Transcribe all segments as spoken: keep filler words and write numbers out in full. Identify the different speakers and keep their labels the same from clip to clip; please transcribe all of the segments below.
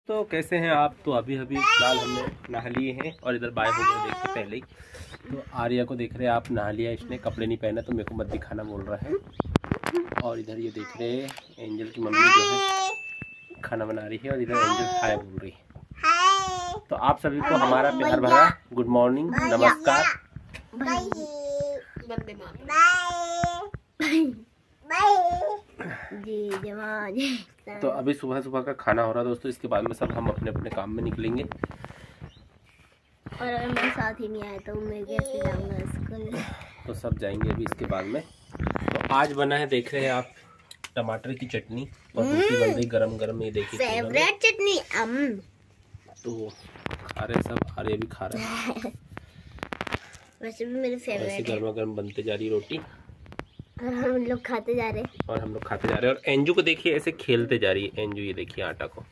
Speaker 1: तो कैसे हैं आप। तो अभी अभी फिलहाल हमने नहा लिए हैं और इधर बाय हो गए देखते पहले ही। तो आर्या को देख रहे हैं आप, नहा लिया इसने, कपड़े नहीं पहना तो मेरे को मत दिखाना बोल रहा है। और इधर ये देख रहे हैं एंजल की मम्मी जो है खाना बना रही है और इधर एंजल हाय बोल रही है। तो आप सभी को हमारा प्यार भरा गुड मॉर्निंग, नमस्कार। तो अभी सुबह सुबह का खाना हो रहा है दोस्तों, इसके बाद में सब हम अपने अपने काम में निकलेंगे।
Speaker 2: और अगर मेरे साथ ही नहीं आए तो मैं कैसे जाऊंगा स्कूल।
Speaker 1: तो सब जाएंगे अभी इसके बाद में। तो आज बना है देख रहे हैं आप टमाटर की चटनी और रोटी बन रही गरम गरम, ये देखिए
Speaker 2: फेवरेट चटनी। अम
Speaker 1: तो खा रहे सब, आर्य भी खा रहे हैं।
Speaker 2: वैसे भी मेरी फेवरेट है।
Speaker 1: गरमा गरम बनते जा रही रोटी
Speaker 2: और हम लोग खाते जा रहे हैं
Speaker 1: और हम लोग खाते जा रहे हैं। और एंजू को देखिए ऐसे खेलते जा रही है एंजू, ये देखिए आटा को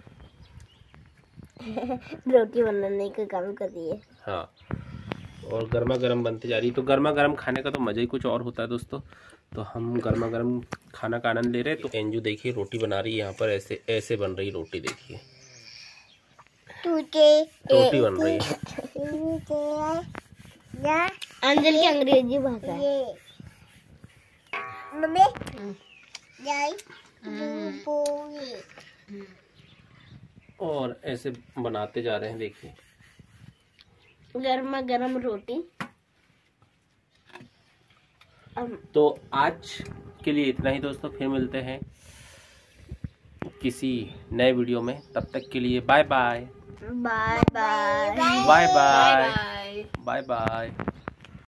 Speaker 2: रोटी बनाने का काम कर रही है।
Speaker 1: हाँ, और गर्मा गर्म बनते जा रही है। तो गर्मा गर्म खाने का तो मज़ा ही कुछ और होता है दोस्तों। तो हम गर्मा गर्म खाना का आनंद ले रहे हैं। तो एंजू देखिए रोटी बना रही है यहाँ पर, ऐसे ऐसे बन रही रोटी देखिए, रोटी बन रही है।
Speaker 2: अंजल की अंग्रेजी भाषा है। मम्मी
Speaker 1: और ऐसे बनाते जा रहे हैं देखिए
Speaker 2: गर्मा गर्म रोटी।
Speaker 1: तो आज के लिए इतना ही दोस्तों, फिर मिलते हैं किसी नए वीडियो में। तब तक के लिए bye bye
Speaker 2: bye bye
Speaker 1: bye bye bye bye.